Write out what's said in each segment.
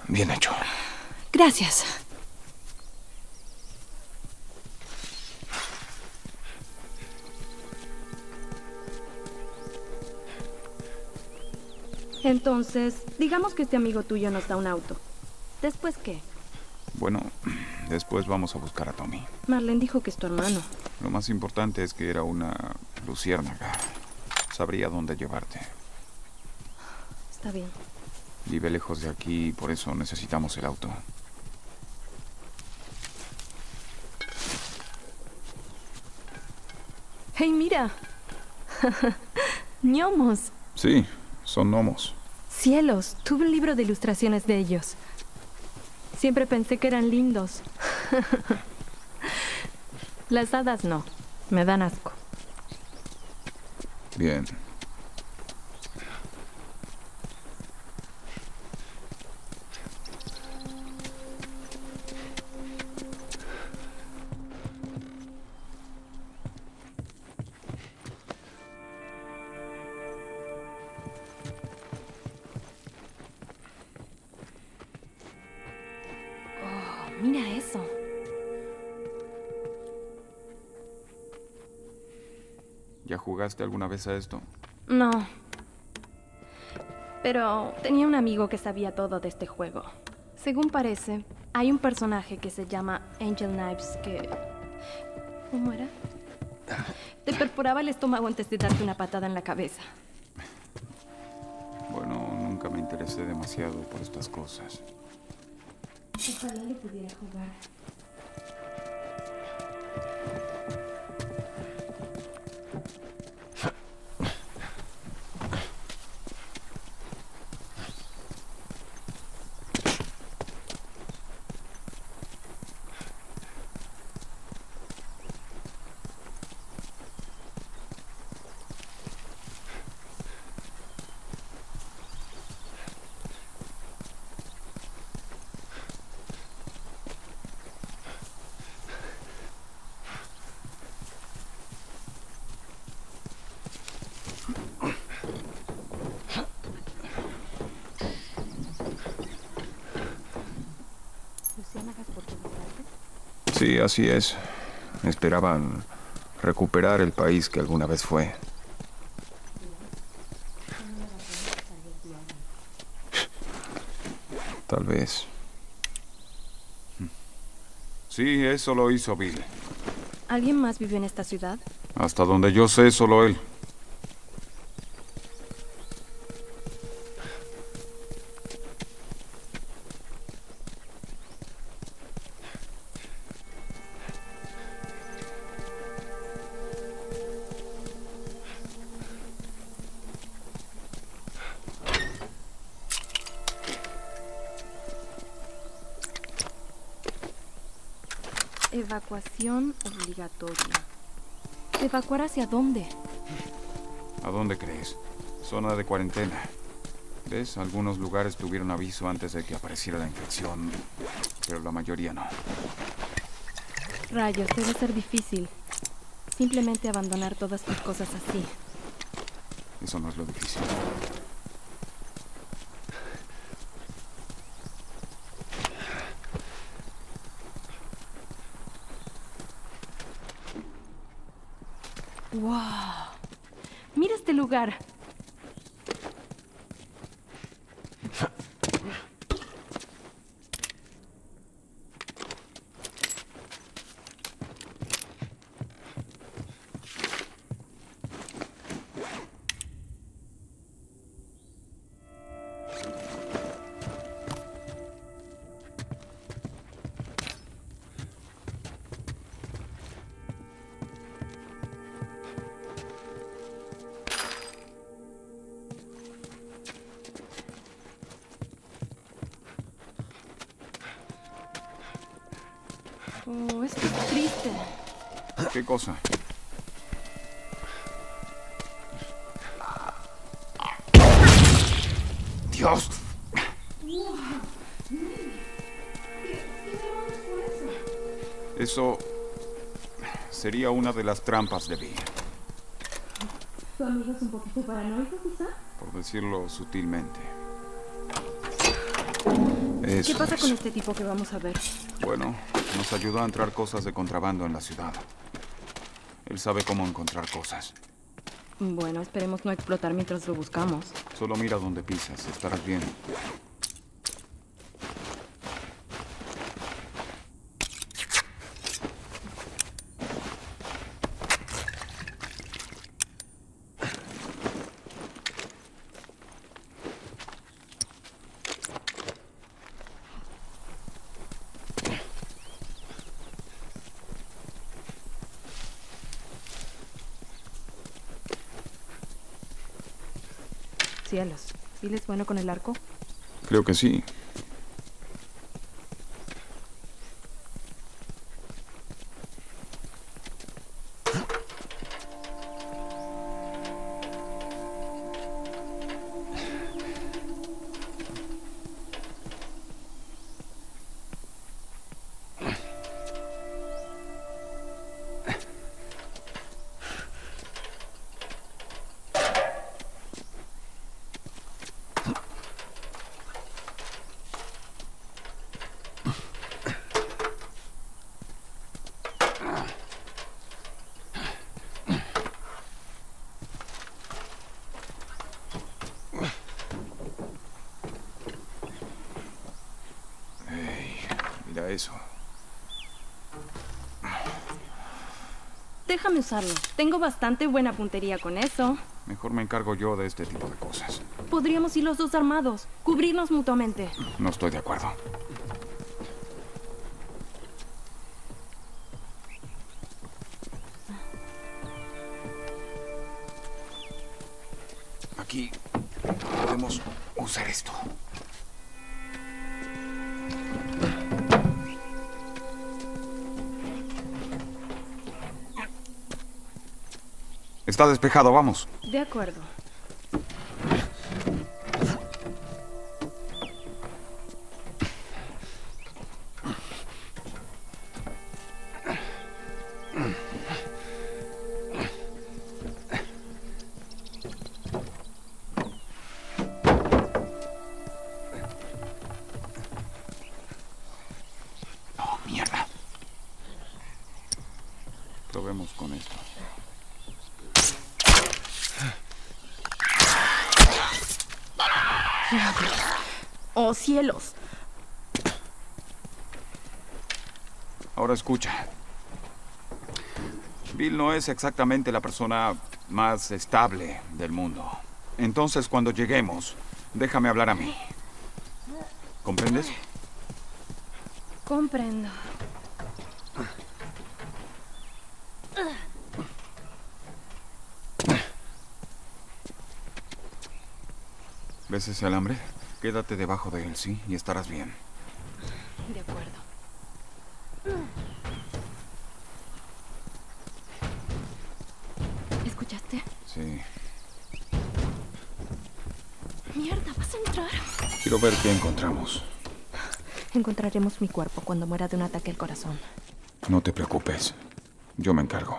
Bien hecho. Gracias. Entonces, digamos que este amigo tuyo nos da un auto. ¿Después qué? Bueno, después vamos a buscar a Tommy. Marlene dijo que es tu hermano. Lo más importante es que era una luciérnaga. Sabría dónde llevarte. Está bien. Vive lejos de aquí y por eso necesitamos el auto. ¡Hey, mira! ¡Gnomos! Sí, son gnomos. ¡Cielos! Tuve un libro de ilustraciones de ellos. Siempre pensé que eran lindos. Las hadas no. Me dan asco. Bien. Mira eso. ¿Ya jugaste alguna vez a esto? No. Pero tenía un amigo que sabía todo de este juego. Según parece, hay un personaje que se llama Angel Knives que... ¿Cómo era? Te perforaba el estómago antes de darte una patada en la cabeza. Bueno, nunca me interesé demasiado por estas cosas. Ojalá lo pudiera jugar. Sí, así es. Esperaban recuperar el país que alguna vez fue. Tal vez. Sí, eso lo hizo Bill. ¿Alguien más vive en esta ciudad? Hasta donde yo sé, solo él. Evacuación obligatoria. ¿Evacuar hacia dónde? ¿A dónde crees? Zona de cuarentena. ¿Ves? Algunos lugares tuvieron aviso antes de que apareciera la infección, pero la mayoría no. Rayos, debe ser difícil. Simplemente abandonar todas tus cosas así. Eso no es lo difícil. ¡Wow! Mira este lugar. Oh, esto es triste. ¿Qué cosa? ¡Dios! Eso sería una de las trampas de Bill. ¿Tu amigo es un poquito paranoico, quizá? Por decirlo sutilmente. Eso ¿Qué pasa es. con este tipo que vamos a ver? Bueno, nos ayudó a entrar cosas de contrabando en la ciudad. Él sabe cómo encontrar cosas. Bueno, esperemos no explotar mientras lo buscamos. Solo mira dónde pisas, estarás bien. Cielos, ¿Bill es bueno con el arco? Creo que sí. Mira eso. Déjame usarlo. Tengo bastante buena puntería con eso. Mejor me encargo yo de este tipo de cosas. Podríamos ir los dos armados, cubrirnos mutuamente. No estoy de acuerdo. Aquí podemos usar esto. Está despejado, vamos. De acuerdo. Oh, mierda. Probemos con esto. ¡Oh, cielos! Ahora escucha. Bill no es exactamente la persona más estable del mundo. Entonces, cuando lleguemos, déjame hablar a mí. ¿Comprendes? Comprendo. ¿Ves ese alambre? Quédate debajo de él, ¿sí? Y estarás bien. De acuerdo. ¿Escuchaste? Sí. Mierda, ¿vas a entrar? Quiero ver qué encontramos. Encontraremos mi cuerpo cuando muera de un ataque al corazón. No te preocupes. Yo me encargo.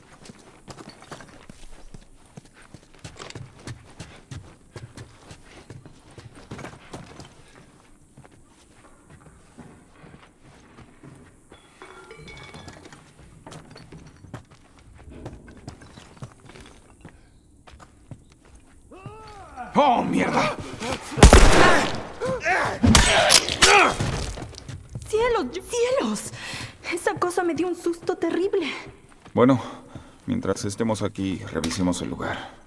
¡Oh, mierda! ¡Cielos! ¡Cielos! Esa cosa me dio un susto terrible. Bueno, mientras estemos aquí, revisemos el lugar.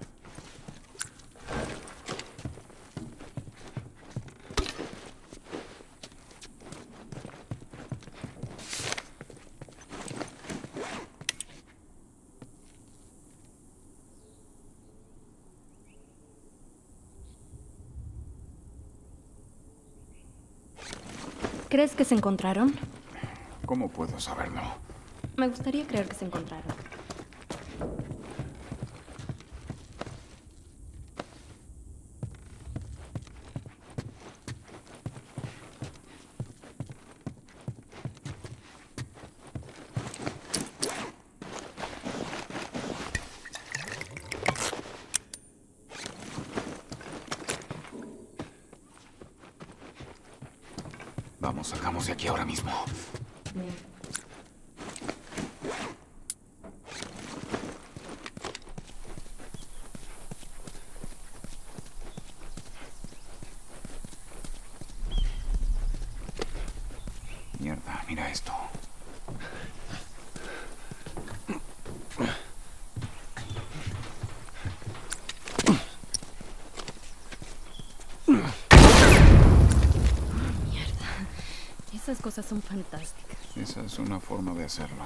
¿Crees que se encontraron? ¿Cómo puedo saberlo? Me gustaría creer que se encontraron. Vamos, salgamos de aquí ahora mismo. Mierda, mira esto. Esas cosas son fantásticas. Esa es una forma de hacerlo.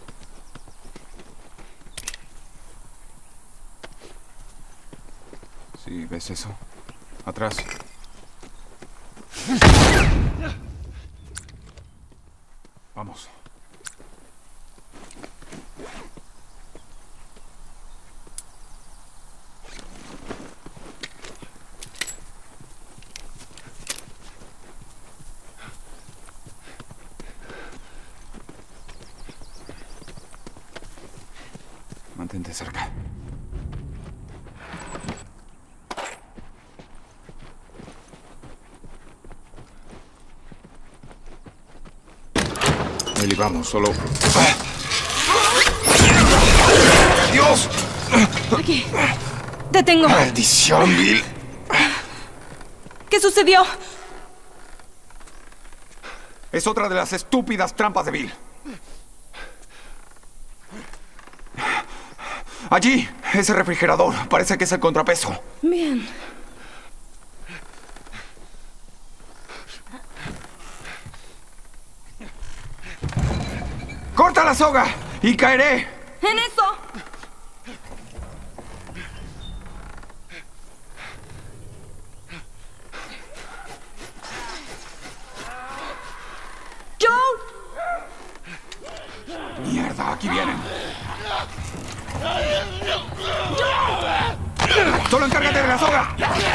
Sí, ¿ves eso? Atrás. Vamos. Mantente cerca. Ellie, vamos, solo... ¡Dios! Aquí. Te tengo. ¡Maldición, Bill! ¿Qué sucedió? Es otra de las estúpidas trampas de Bill. Allí, ese refrigerador. Parece que es el contrapeso. Bien. ¡Corta la soga! ¡Y caeré! ¡En eso! ¡Joe! ¡Mierda! ¡Aquí vienen! ¡Solo encárgate de la soga!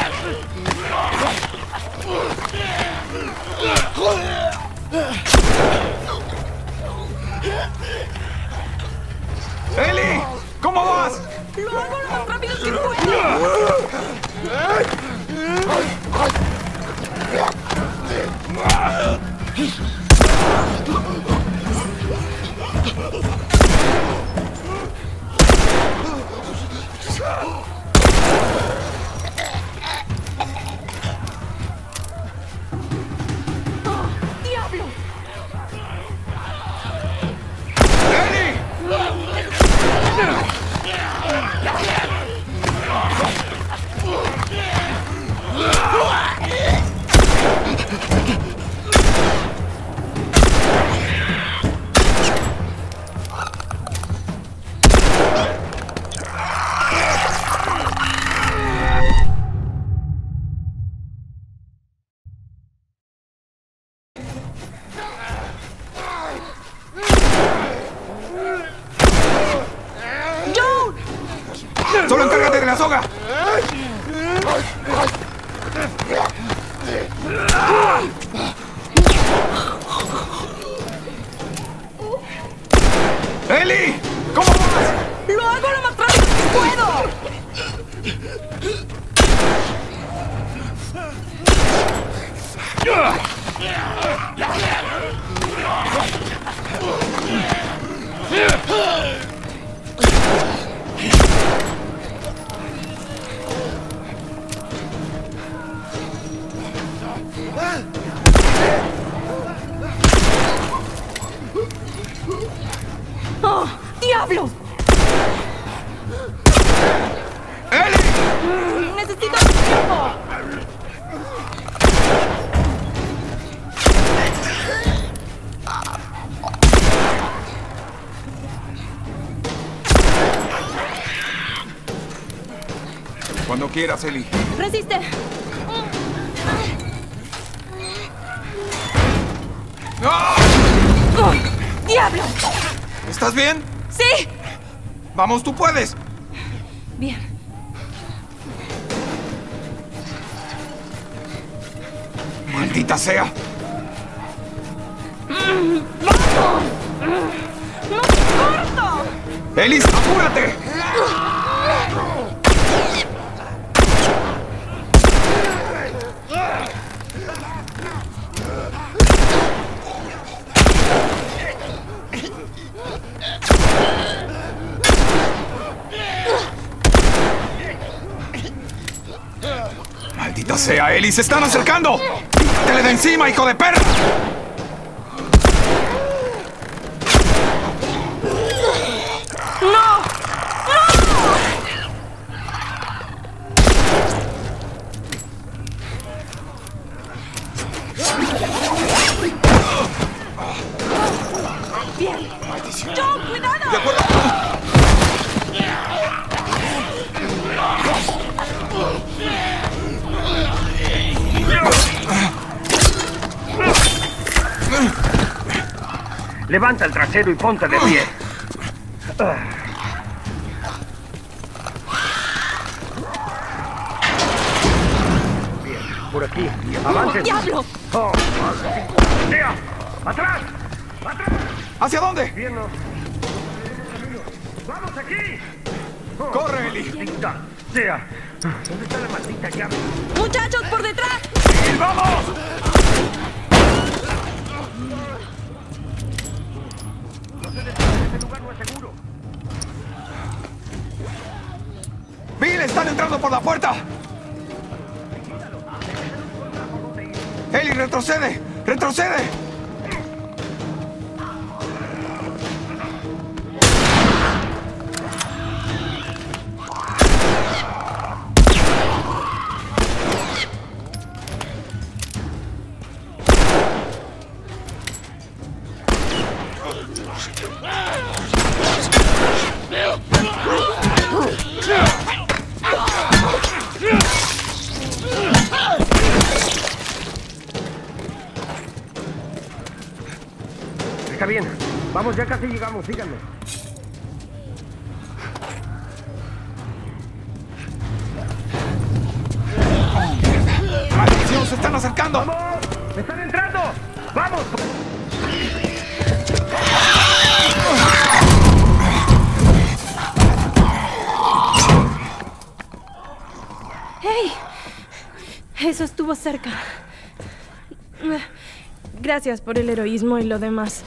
¡Ellie! ¿Cómo vas? ¡Lo hago lo más rápido que puedo! ¡Diablo! ¡Ellie! ¡Solo encárgate de la soga! ¡Ellie! ¿Cómo vas? ¡Lo hago lo más rápido que puedo! ¡Oh, diablo! ¡Ellie! ¡Necesito tiempo! Cuando quieras, Ellie. ¡Resiste! ¡Ah! ¡Oh, ¡diablo! ¿Estás bien? ¡Sí! Vamos, tú puedes. Bien. ¡Maldita sea! ¡Vamos! ¡No te corto! ¡Ellie, apúrate! sea, Ellie! ¡Se están acercando! ¡Quítale de encima, hijo de perra! ¡No! ¡Bien! ¡John, cuidado! ¡De acuerdo! Levanta el trasero y ponte de pie. Bien, por aquí. Avancen. ¡Diablo! Oh, ¡Sea! ¡Atrás! ¡Atrás! ¿Hacia dónde? Bien, no. ¡Vamos aquí! ¡Corre, Ellie! Maldita sea. ¿Dónde está la maldita llave? ¡Muchachos, por detrás! ¡Y vamos! Este lugar no es seguro. ¡Bill, están entrando por la puerta! ¡Ellie, retrocede! ¡Retrocede! Está bien. Vamos, ya casi llegamos. Síganme. ¡Maldición! ¡Se están acercando! ¡Vamos! ¡Están entrando! ¡Vamos! ¡Hey! Eso estuvo cerca. Gracias por el heroísmo y lo demás.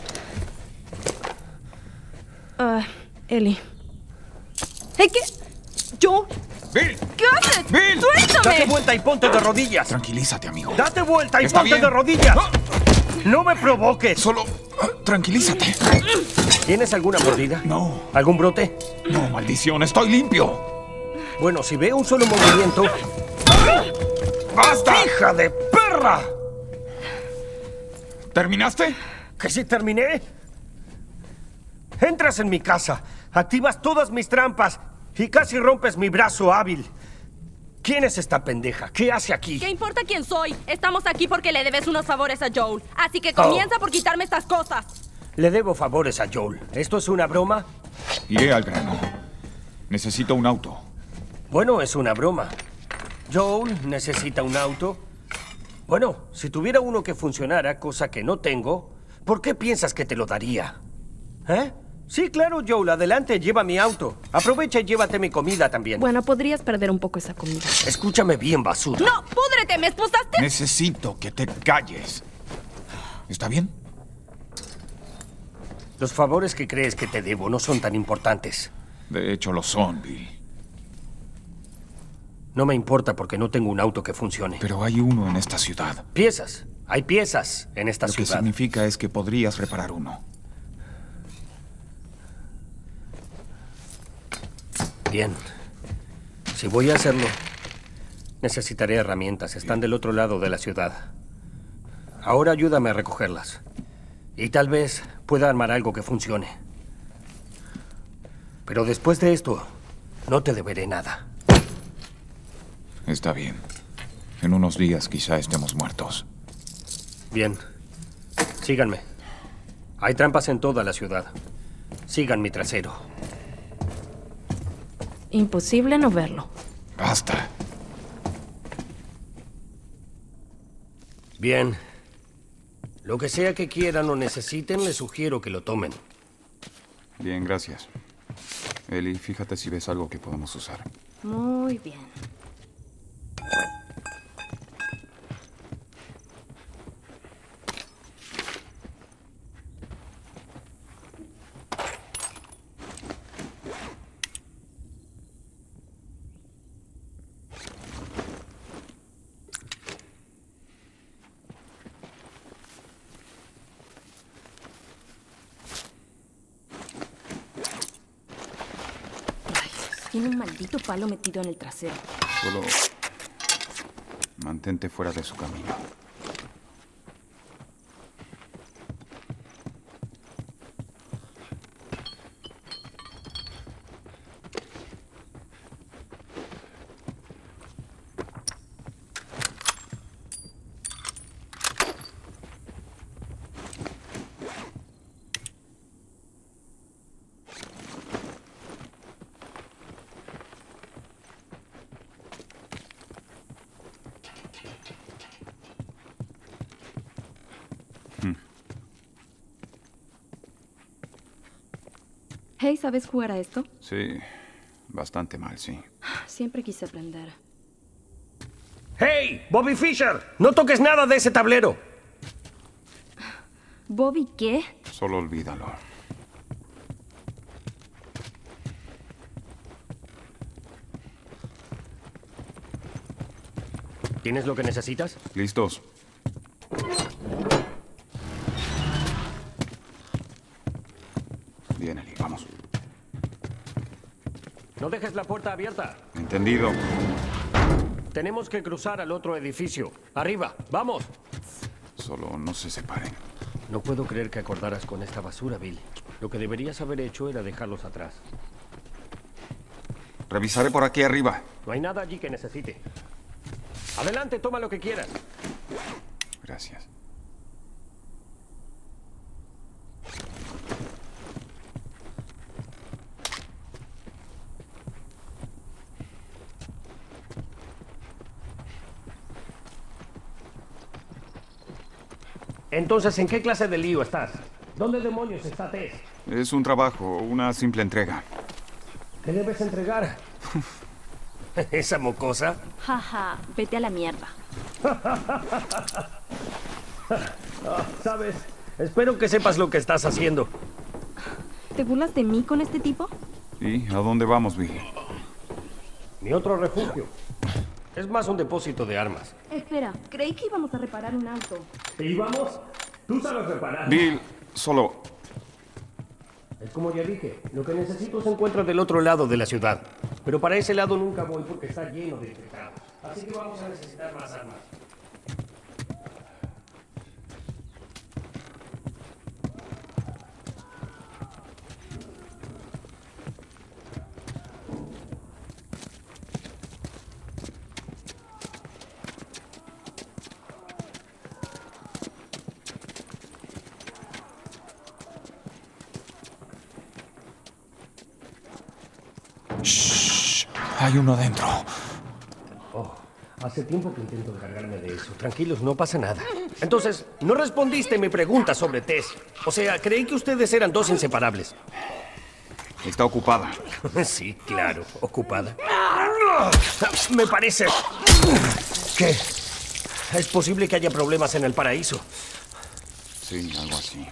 Ellie. ¿Hey, qué? ¿Yo? ¡Bill! ¿Qué haces? ¡Bill! ¡Suéltame! ¡Date vuelta y ponte de rodillas! Tranquilízate, amigo. ¡Date vuelta y Está ponte bien. de rodillas! ¡No me provoques! Solo... tranquilízate. ¿Tienes alguna mordida? No, ¿Algún brote? no, maldición. ¡Estoy limpio! Bueno, si veo un solo movimiento... ¡Basta! ¡Hija de perra! ¿Terminaste? ¿Que sí terminé? Entras en mi casa, activas todas mis trampas y casi rompes mi brazo hábil. ¿Quién es esta pendeja? ¿Qué hace aquí? ¿Qué importa quién soy? Estamos aquí porque le debes unos favores a Joel. Así que comienza por quitarme estas cosas. Le debo favores a Joel. ¿Esto es una broma? Iré al grano. Necesito un auto. Bueno, es una broma. Joel necesita un auto. Bueno, si tuviera uno que funcionara, cosa que no tengo, ¿por qué piensas que te lo daría? ¿Eh? Sí, claro, Joel, adelante, lleva mi auto. Aprovecha y llévate mi comida también. Bueno, podrías perder un poco esa comida. Escúchame bien, basura. ¡No! ¡Púdrete! ¿Me esposaste? Necesito que te calles. ¿Está bien? Los favores que crees que te debo no son tan importantes. De hecho, lo son, Bill. No me importa porque no tengo un auto que funcione. Pero hay uno en esta ciudad. Piezas. Hay piezas en esta Lo que ciudad. significa es que podrías reparar uno. Bien. Si voy a hacerlo, necesitaré herramientas. Están del otro lado de la ciudad. Ahora ayúdame a recogerlas. Y tal vez pueda armar algo que funcione. Pero después de esto, no te deberé nada. Está bien. En unos días quizá estemos muertos. Bien. Síganme. Hay trampas en toda la ciudad. Sigan mi trasero. Imposible no verlo. Basta. Bien. Lo que sea que quieran o necesiten, les sugiero que lo tomen. Bien, gracias. Ellie, fíjate si ves algo que podamos usar. Muy bien. Tiene un maldito palo metido en el trasero. Solo mantente fuera de su camino. Hey, ¿sabes jugar a esto? Sí, bastante mal, sí. Siempre quise aprender. ¡Hey! ¡Bobby Fischer! ¡No toques nada de ese tablero! ¿Bobby qué? Solo olvídalo. ¿Tienes lo que necesitas? ¿Listos? Bien, Eli, vamos. No dejes la puerta abierta. Entendido. Tenemos que cruzar al otro edificio. Arriba, vamos. Solo no se separen. No puedo creer que acordaras con esta basura, Bill. Lo que deberías haber hecho era dejarlos atrás. Revisaré por aquí arriba. No hay nada allí que necesite. Adelante, toma lo que quieras. Gracias. Entonces, ¿en qué clase de lío estás? ¿Dónde demonios está Tess? Es un trabajo, una simple entrega. ¿Qué debes entregar? ¿Esa mocosa? Jaja, vete a la mierda. ¿Sabes? Espero que sepas lo que estás haciendo. ¿Te burlas de mí con este tipo? ¿Y a dónde vamos, Bill? Mi otro refugio. Es más un depósito de armas. Espera, creí que íbamos a reparar un auto. ¿Y vamos? Tú sabes reparar. Bill, solo... Es como ya dije, lo que necesito se encuentra del otro lado de la ciudad. Pero para ese lado nunca voy porque está lleno de infectados. Así que vamos a necesitar más armas. Shh, hay uno dentro. Oh, hace tiempo que intento encargarme de eso. Tranquilos, no pasa nada. Entonces, no respondiste mi pregunta sobre Tess. O sea, creí que ustedes eran dos inseparables. Está ocupada. Sí, claro, ocupada. Me parece que es posible que haya problemas en el paraíso. Sí, algo así.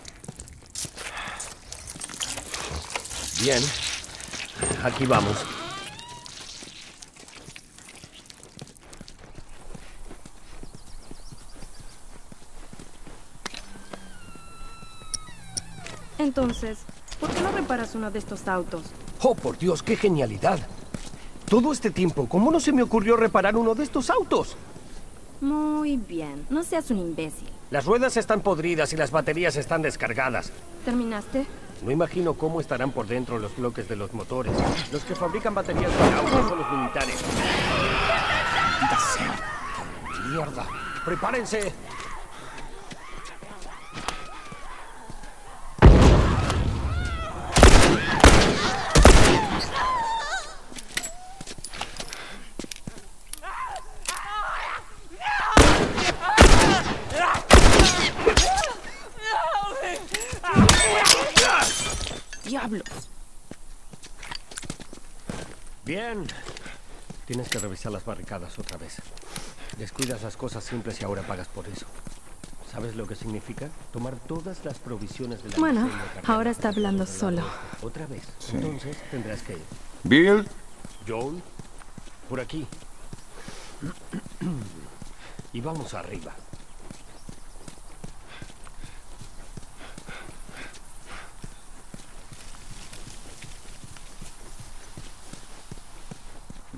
Bien, aquí vamos. Entonces, ¿por qué no reparas uno de estos autos? Oh, por Dios, qué genialidad. Todo este tiempo, ¿cómo no se me ocurrió reparar uno de estos autos? Muy bien, no seas un imbécil. Las ruedas están podridas y las baterías están descargadas. ¿Terminaste? No imagino cómo estarán por dentro los bloques de los motores. Los que fabrican baterías para autos son los militares. ¡Mierda! ¡Prepárense! ¡Diablos! Bien. Tienes que revisar las barricadas otra vez. Descuidas las cosas simples y ahora pagas por eso. ¿Sabes lo que significa? Tomar todas las provisiones de la Bueno, almacén y cargarlas ahora está por hablando todos solo. lados. Otra vez. Sí. Entonces tendrás que ir. Bill, Joel, por aquí. Y vamos arriba.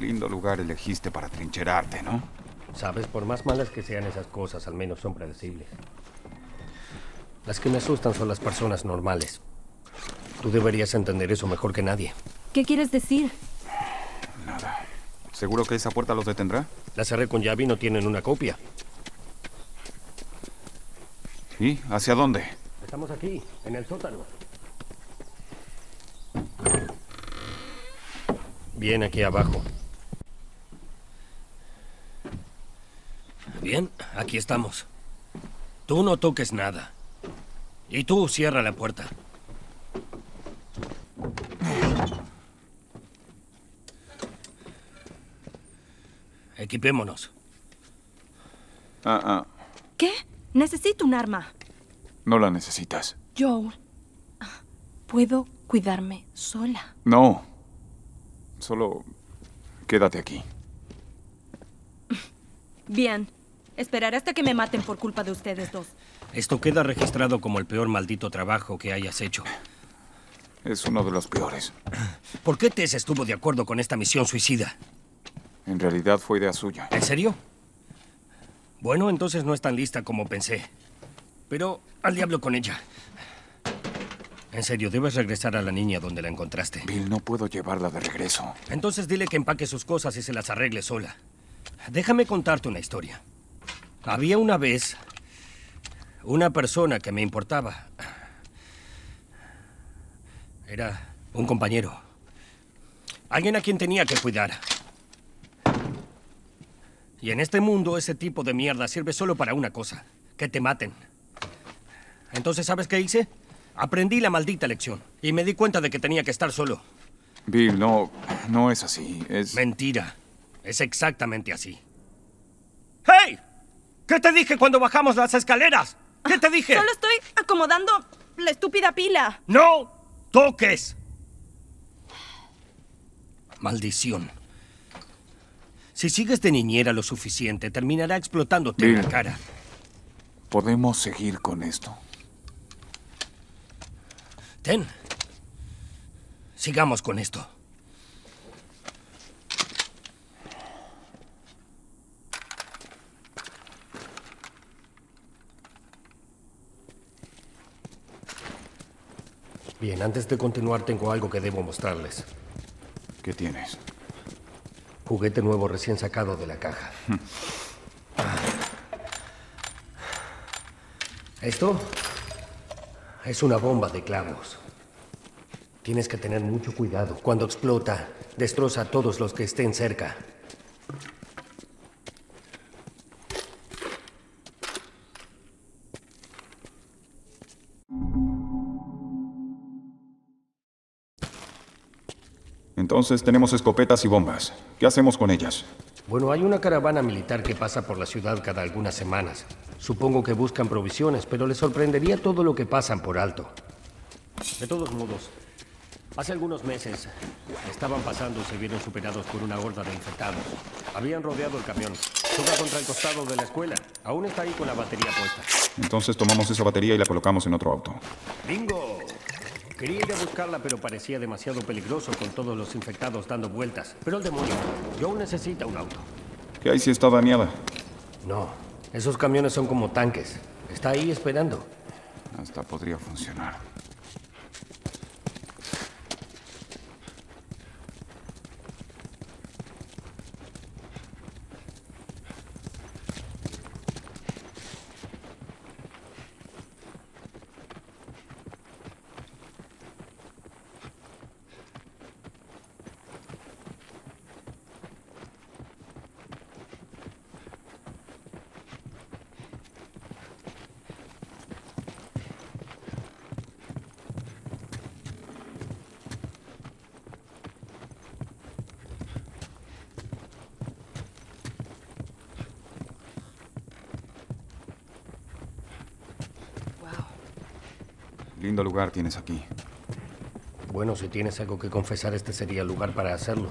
Lindo lugar elegiste para trincherarte, ¿no? Sabes, por más malas que sean esas cosas, al menos son predecibles. Las que me asustan son las personas normales. Tú deberías entender eso mejor que nadie. ¿Qué quieres decir? Nada. ¿Seguro que esa puerta los detendrá? La cerré con llave y no tienen una copia. ¿Y hacia dónde? Estamos aquí, en el sótano. Bien, aquí abajo. Bien, aquí estamos. Tú no toques nada. Y tú cierra la puerta. Equipémonos. ¿Qué? Necesito un arma. No la necesitas. Joel, puedo cuidarme sola. No. Solo quédate aquí. Bien. Esperaré hasta que me maten por culpa de ustedes dos. Esto queda registrado como el peor maldito trabajo que hayas hecho. Es uno de los peores. ¿Por qué Tess estuvo de acuerdo con esta misión suicida? En realidad fue idea suya. ¿En serio? Bueno, entonces no es tan lista como pensé. Pero al diablo con ella. En serio, debes regresar a la niña donde la encontraste. Bill, no puedo llevarla de regreso. Entonces dile que empaque sus cosas y se las arregle sola. Déjame contarte una historia. Había una vez una persona que me importaba. Era un compañero. Alguien a quien tenía que cuidar. Y en este mundo ese tipo de mierda sirve solo para una cosa. Que te maten. Entonces, ¿sabes qué hice? Aprendí la maldita lección. Y me di cuenta de que tenía que estar solo. Bill, no es así. Es... Mentira. Es exactamente así. ¡Hey! ¿Qué te dije cuando bajamos las escaleras? ¿Qué te dije? Solo estoy acomodando la estúpida pila. ¡No toques! Maldición. Si sigues de niñera lo suficiente, terminará explotándote en la cara. ¿Podemos seguir con esto? Ten. Sigamos con esto. Bien, antes de continuar tengo algo que debo mostrarles. ¿Qué tienes? Juguete nuevo recién sacado de la caja. Esto es una bomba de clavos. Tienes que tener mucho cuidado. Cuando explota, destroza a todos los que estén cerca. Entonces tenemos escopetas y bombas. ¿Qué hacemos con ellas? Bueno, hay una caravana militar que pasa por la ciudad cada algunas semanas. Supongo que buscan provisiones, pero les sorprendería todo lo que pasan por alto. De todos modos, hace algunos meses estaban pasando y se vieron superados por una horda de infectados. Habían rodeado el camión. Choca contra el costado de la escuela. Aún está ahí con la batería puesta. Entonces tomamos esa batería y la colocamos en otro auto. ¡Bingo! Quería ir a buscarla, pero parecía demasiado peligroso con todos los infectados dando vueltas. Pero el demonio, Joe necesita un auto. ¿Qué hay si está dañada? No, esos camiones son como tanques. Está ahí esperando. Hasta podría funcionar. Lindo lugar tienes aquí. Bueno, si tienes algo que confesar, este sería el lugar para hacerlo.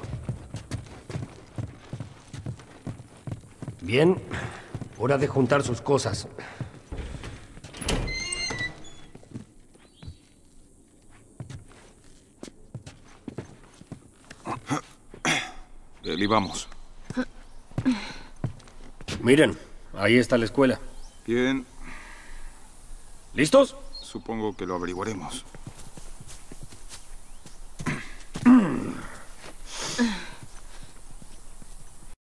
Bien, hora de juntar sus cosas. Eli, vamos. Miren, ahí está la escuela. Bien, ¿Listos? supongo que lo averiguaremos.